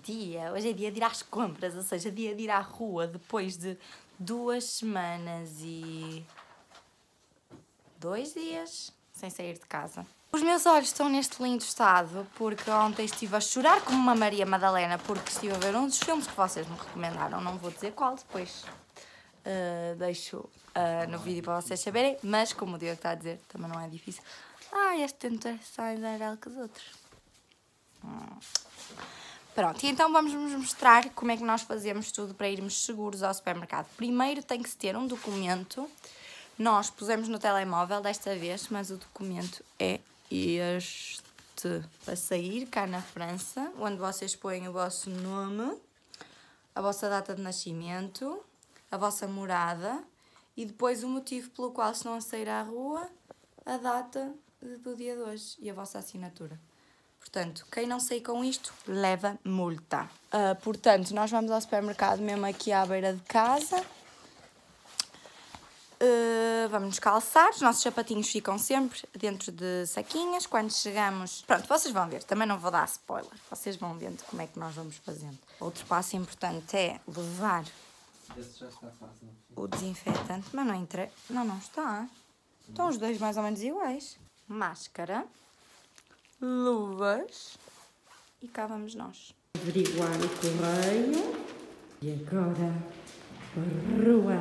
dia. Hoje é dia de ir às compras, ou seja, dia de ir à rua depois de 2 semanas e 2 dias sem sair de casa. Os meus olhos estão neste lindo estado porque ontem estive a chorar como uma Maria Madalena porque estive a ver um dos filmes que vocês me recomendaram. Não vou dizer qual, depois deixo no vídeo para vocês saberem, mas como o Diogo está a dizer, também não é difícil. Este tento é mais amarelo que os outros. Pronto, e então vamos-vos mostrar como é que nós fazemos tudo para irmos seguros ao supermercado. Primeiro tem que se ter um documento. Nós pusemos no telemóvel desta vez, mas o documento é este. Para sair cá na França, onde vocês põem o vosso nome, a vossa data de nascimento, a vossa morada e depois o motivo pelo qual estão a sair à rua, a data do dia de hoje e a vossa assinatura. Portanto, quem não sair com isto, leva multa. Portanto, nós vamos ao supermercado mesmo aqui à beira de casa. Vamos nos calçar. Os nossos sapatinhos ficam sempre dentro de saquinhas. Quando chegamos... Pronto, vocês vão ver. Também não vou dar spoiler. Vocês vão vendo como é que nós vamos fazendo. Outro passo importante é levar o desinfetante. Mas não entrei. Não está. Estão os dois mais ou menos iguais. Máscara. Luvas e cá vamos nós. Averiguar o correio e agora a rua.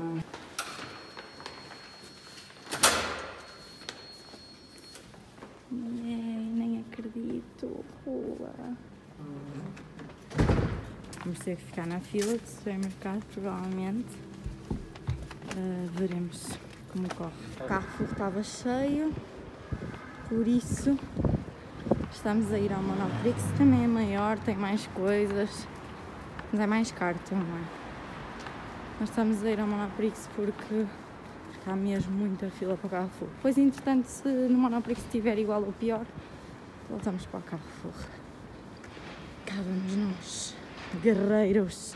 Nem acredito, rua. Vamos ter que ficar na fila de supermercado, provavelmente. Veremos como corre. O carro estava cheio, por isso... Estamos a ir ao Monoprix, também é maior, tem mais coisas, mas é mais caro também. Nós estamos a ir ao Monoprix porque está mesmo muita fila para o Carrefour. Depois, entretanto, se no Monoprix estiver igual ou pior, voltamos para o Carrefour. Cá vamos nós, guerreiros.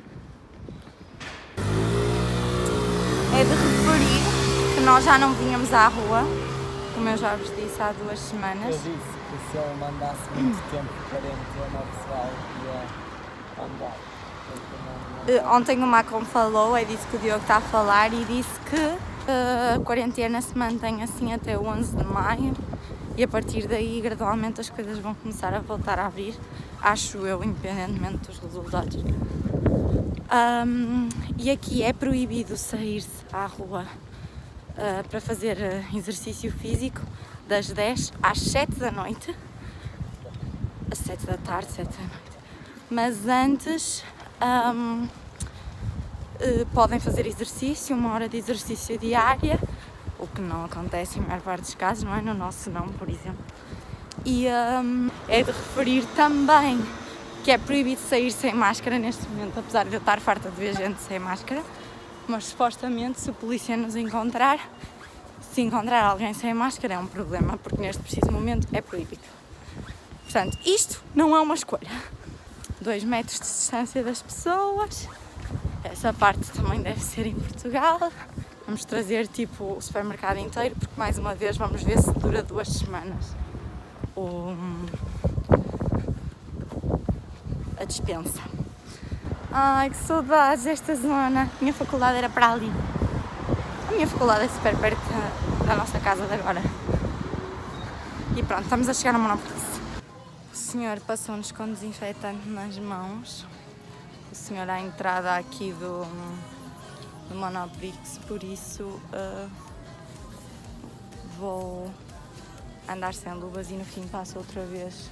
É de referir que nós já não vínhamos à rua, como eu já vos disse há 2 semanas. Se eu mandasse muito tempo de quarentena ao pessoal ia andar. Ontem o Macron falou, é disso que o Diogo está a falar, e disse que a quarentena se mantém assim até o 11 de maio e a partir daí gradualmente as coisas vão começar a voltar a abrir, acho eu, independentemente dos resultados. E aqui é proibido sair-se à rua para fazer exercício físico das 10 às 7 da noite, às 7 da tarde, 7 da noite, mas antes podem fazer exercício, 1 hora de exercício diária, o que não acontece em maior parte dos casos, não é? No nosso não, por exemplo. E é de referir também que é proibido sair sem máscara neste momento, apesar de eu estar farta de ver gente sem máscara, mas supostamente se a polícia nos encontrar, se encontrar alguém sem máscara é um problema, porque neste preciso momento é proibido. Portanto, isto não é uma escolha. 2 metros de distância das pessoas. Essa parte também deve ser em Portugal. Vamos trazer tipo o supermercado inteiro, porque mais uma vez vamos ver se dura 2 semanas a dispensa. Ai, que saudades desta zona. A minha faculdade era para ali. A minha faculdade é super perto da nossa casa de agora. E pronto, estamos a chegar ao Monoprix. O senhor passou-nos com desinfetante nas mãos. O senhor à entrada aqui do Monoprix, por isso vou andar sem luvas e no fim passo outra vez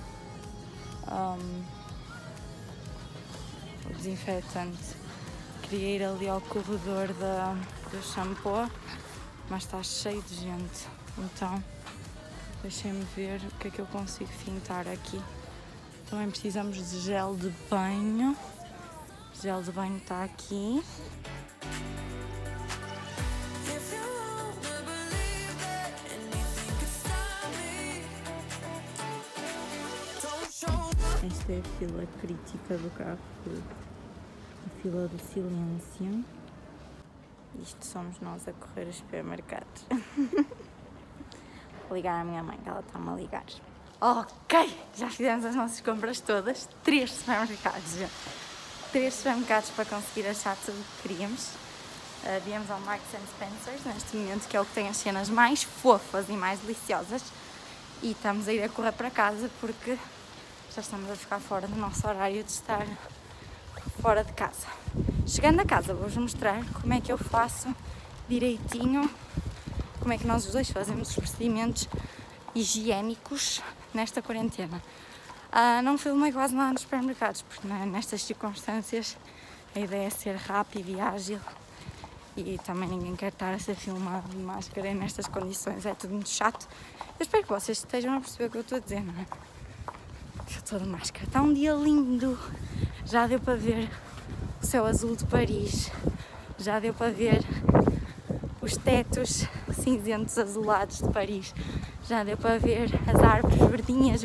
o desinfetante. Queria ir ali ao corredor do shampoo, mas está cheio de gente, então deixem-me ver o que é que eu consigo fintar aqui. Também precisamos de gel de banho. O gel de banho está aqui. Esta é a fila crítica do Carrefour, a fila do silêncio. Isto somos nós a correr os supermercados. Vou ligar à minha mãe, que ela está-me a ligar. Ok, já fizemos as nossas compras todas. 3 supermercados já. 3 supermercados para conseguir achar tudo o que queríamos. Viemos ao Marks & Spencer neste momento, que é o que tem as cenas mais fofas e mais deliciosas. E estamos a ir a correr para casa porque já estamos a ficar fora do nosso horário de estar fora de casa. Chegando a casa, vou-vos mostrar como é que eu faço direitinho, como é que nós os dois fazemos os procedimentos higiênicos nesta quarentena. Não filmei quase nada nos supermercados, porque nestas circunstâncias a ideia é ser rápido e ágil e também ninguém quer estar a ser filmado de máscara e nestas condições, é tudo muito chato. Eu espero que vocês estejam a perceber o que eu estou a dizer, não é? Eu estou de máscara. Está um dia lindo, já deu para ver o céu azul de Paris, já deu para ver os tetos cinzentos azulados de Paris, já deu para ver as árvores verdinhas.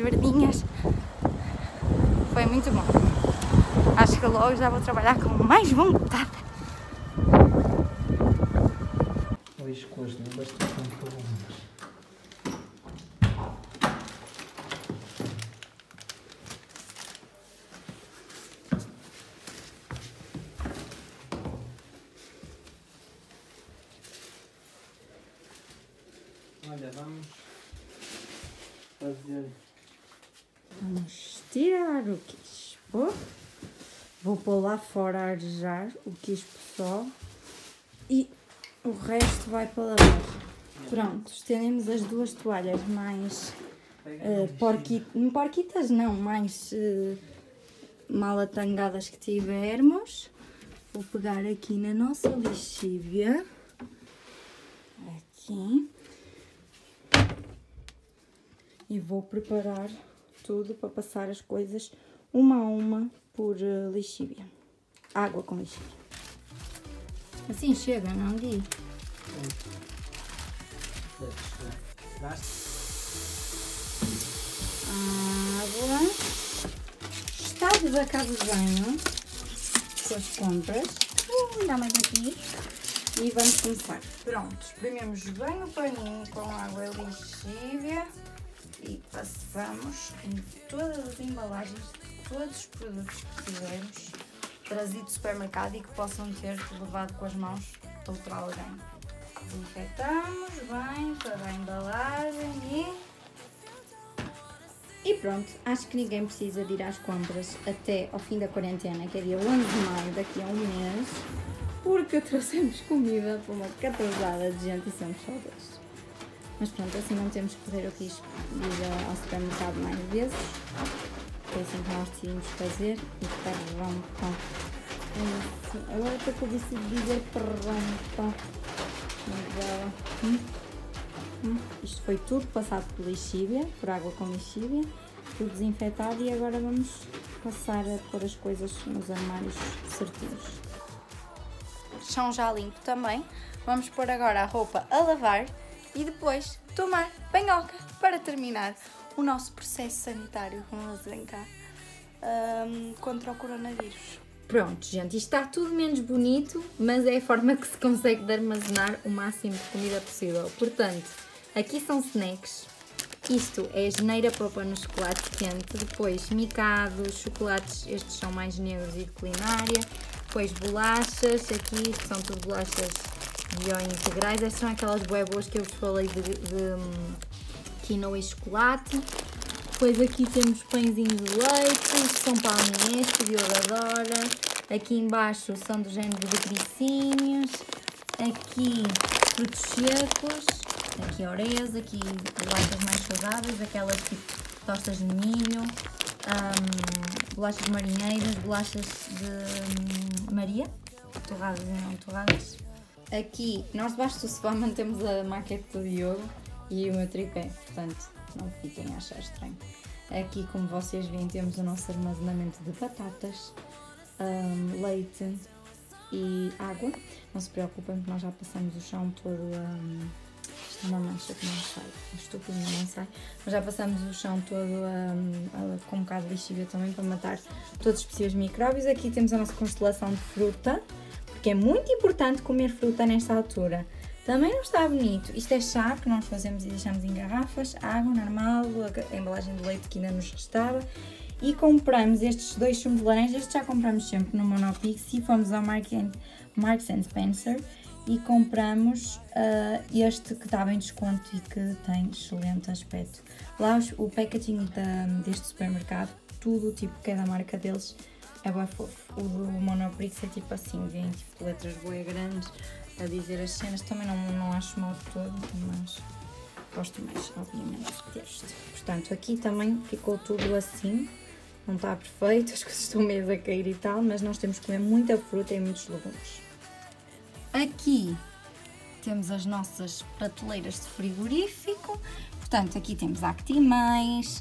Foi muito bom. Acho que logo já vou trabalhar com mais vontade. Hoje com as nuvens estão com problemas. Olha, vamos fazer. Vamos tirar o quispo. Vou pôr lá fora a arejar o quispo só e o resto vai para lavar. Pronto, estendemos as 2 toalhas mais porquitas não, mais mal atangadas que tivermos. Vou pegar aqui na nossa lixívia, aqui, e vou preparar tudo para passar as coisas uma a uma por lixívia. Água com lixívia. Assim chega, não digo? Água. Estamos a casa de banho com as compras. Dá mais aqui. E vamos começar. Pronto, esprememos bem o paninho com água e lixívia e passamos em todas as embalagens de todos os produtos que tivermos trazido do supermercado e que possam ter levado com as mãos a outra alguém. Desinfetamos bem toda a embalagem e pronto. Acho que ninguém precisa de ir às compras até ao fim da quarentena, que é dia 11 de maio, daqui a um mês, porque trouxemos comida para uma catrasada de gente e somos só 2. Mas pronto, assim não temos que correr o risco de ir ao supermercado mais vezes. Foi assim que nós decidimos fazer e pronto. Agora estou com o vício de dizer pronto. Isto foi tudo passado por lixívia, por água com lixívia, tudo desinfetado e agora vamos passar a pôr as coisas nos armários certinhos. Chão já limpo também. Vamos pôr agora a roupa a lavar e depois tomar banhoca para terminar o nosso processo sanitário, vamos dizer cá, contra o coronavírus. Pronto, gente, isto está tudo menos bonito, mas é a forma que se consegue de armazenar o máximo de comida possível. Portanto, aqui são snacks. Isto é a geneira para pôr no chocolate quente, depois micados, chocolates, estes são mais negros e de culinária, depois bolachas, aqui são tudo bolachas bio integrais, estas são aquelas bué boas que eu vos falei de quinoa e chocolate. Depois aqui temos pãezinhos de leite, isto são palmiers que o Diogo adora. Aqui embaixo são do género de gricínios. Aqui frutos secos, aqui oreias, aqui bolachas mais saudáveis, aquelas tipo tostas de milho, bolachas marinheiras, bolachas de Maria, torradas e não torradas. Aqui, nós debaixo do sofá mantemos a maquete do Diogo e o meu tripé, portanto não fiquem a achar estranho. Aqui, como vocês veem, temos o nosso armazenamento de batatas, leite e água. Não se preocupem porque nós já passamos o chão todo isto é uma mancha que não sai, estúpido, não sai. Mas já passamos o chão todo com um bocado de lixívia também para matar todos os possíveis micróbios. Aqui temos a nossa constelação de fruta, porque é muito importante comer fruta nesta altura. Também não está bonito. Isto é chá que nós fazemos e deixamos em garrafas, água normal, a embalagem de leite que ainda nos restava. E compramos estes 2 sumos de laranja, estes já compramos sempre no Monoprix e fomos ao Marks & Spencer e compramos este que estava em desconto e que tem excelente aspecto. Lá o packaging deste supermercado, tudo tipo que é da marca deles, é bem fofo. O do Monoprix é tipo assim, vem tipo letras bué grandes a dizer as cenas, também não acho mal de todo, mas gosto mais, obviamente, deste. Portanto, aqui também ficou tudo assim, não está perfeito, as coisas estão meio a cair e tal, mas nós temos que comer muita fruta e muitos legumes. Aqui temos as nossas prateleiras de frigorífico, portanto, aqui temos Actimães,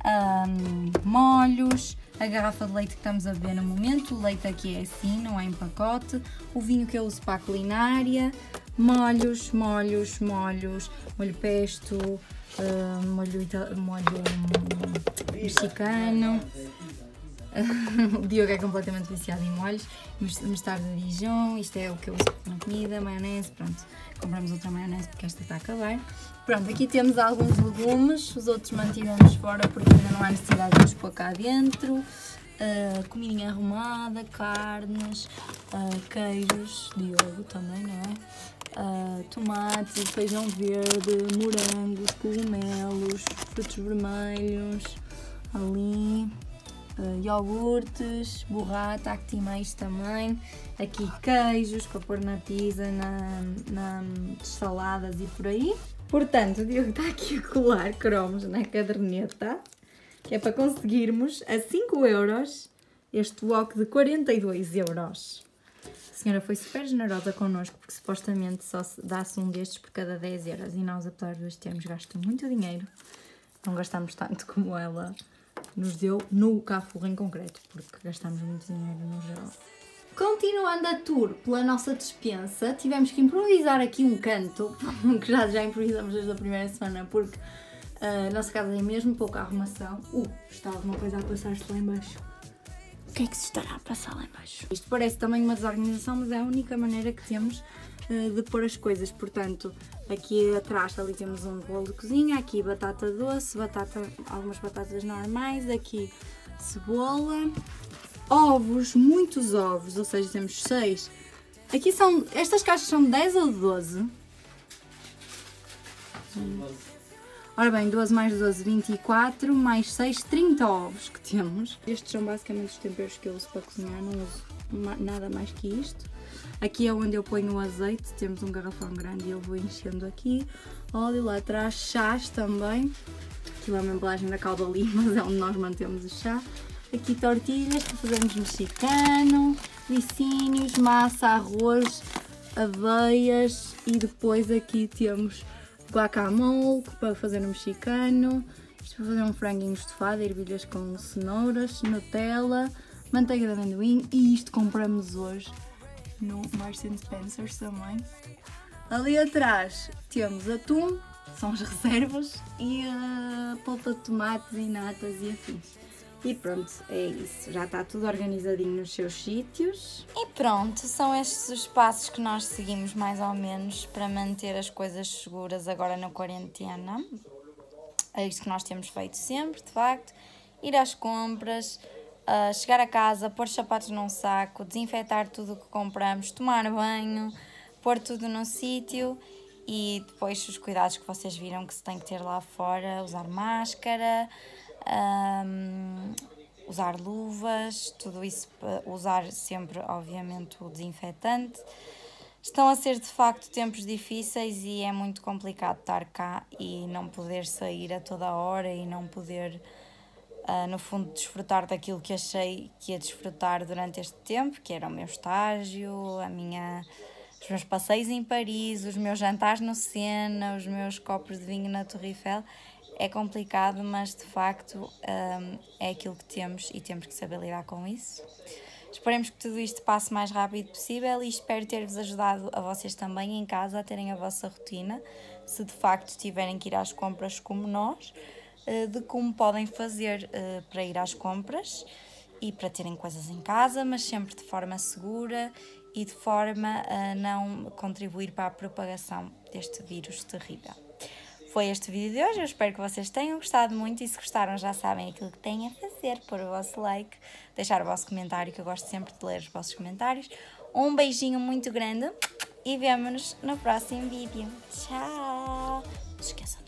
molhos, a garrafa de leite que estamos a beber no momento, o leite aqui é assim, não é em pacote, o vinho que eu uso para a culinária, molhos, molho pesto, molho mexicano. O Diogo é completamente viciado em molhos, mostarda de Dijon, isto é o que eu uso na comida, maionese, pronto, compramos outra maionese porque esta está a acabar. Pronto, aqui temos alguns legumes, os outros mantivemos fora porque ainda não há necessidade de os pôr cá dentro. Comidinha arrumada, carnes, queijos, Diogo também, não é? Tomates, feijão verde, morangos, cogumelos, frutos vermelhos, ali, iogurtes, burrata, Actimães também, aqui queijos para pôr na pizza, nas saladas e por aí. Portanto, o Diogo está aqui a colar cromos na caderneta, que é para conseguirmos a 5 euros este wok de 42 euros. A senhora foi super generosa connosco, porque supostamente só dá-se um destes por cada 10 euros e nós, apesar de hoje termos gasto muito dinheiro, não gastamos tanto como ela nos deu no Carrefour em concreto, porque gastamos muito dinheiro no geral. Continuando a tour pela nossa despensa, tivemos que improvisar aqui um canto, que já improvisamos desde a primeira semana, porque a nossa casa tem mesmo pouca arrumação. Está alguma coisa a passar-se lá em baixo. O que é que se estará a passar lá em baixo? Isto parece também uma desorganização, mas é a única maneira que temos de pôr as coisas. Portanto, aqui atrás ali temos um bolo de cozinha, aqui batata doce, algumas batatas normais, aqui cebola, ovos, muitos ovos, ou seja, temos 6. Aqui estas caixas são 10 ou 12? Ora bem, 12 mais 12, 24, mais 6, 30 ovos que temos. Estes são basicamente os temperos que eu uso para cozinhar, não uso nada mais que isto. Aqui é onde eu ponho o azeite, temos um garrafão grande e eu vou enchendo aqui. Óleo lá atrás, chás também. Aqui é uma embalagem da Calda Limas, é onde nós mantemos o chá. Aqui tortilhas para fazermos mexicano, licínios, massa, arroz, aveias e depois aqui temos guacamole para fazer no mexicano, isto para fazer um franguinho estofado, ervilhas com cenouras, Nutella, manteiga de amendoim e isto compramos hoje no Marks & Spencer também. Ali atrás temos atum, são as reservas, e a polpa de tomates e natas e afins. E pronto, é isso, já está tudo organizadinho nos seus sítios. E pronto, são estes os passos que nós seguimos mais ou menos para manter as coisas seguras agora na quarentena. É isto que nós temos feito sempre, de facto, ir às compras, chegar a casa, pôr os sapatos num saco, desinfetar tudo o que compramos, tomar banho, pôr tudo num sítio e depois os cuidados que vocês viram que se tem que ter lá fora, usar máscara, usar luvas, tudo isso, usar sempre, obviamente, o desinfetante. Estão a ser, de facto, tempos difíceis e é muito complicado estar cá e não poder sair a toda hora e não poder, no fundo, desfrutar daquilo que achei que ia desfrutar durante este tempo, que era o meu estágio, os meus passeios em Paris, os meus jantares no Sena, os meus copos de vinho na Torre Eiffel. É complicado, mas de facto é aquilo que temos e temos que saber lidar com isso. Esperemos que tudo isto passe o mais rápido possível e espero ter-vos ajudado a vocês também em casa a terem a vossa rotina, se de facto tiverem que ir às compras como nós, de como podem fazer para ir às compras e para terem coisas em casa, mas sempre de forma segura e de forma a não contribuir para a propagação deste vírus terrível. Foi este vídeo de hoje, eu espero que vocês tenham gostado muito e se gostaram já sabem aquilo que têm a fazer, pôr o vosso like, deixar o vosso comentário, que eu gosto sempre de ler os vossos comentários. Um beijinho muito grande e vemo-nos no próximo vídeo. Tchau! Não se esqueçam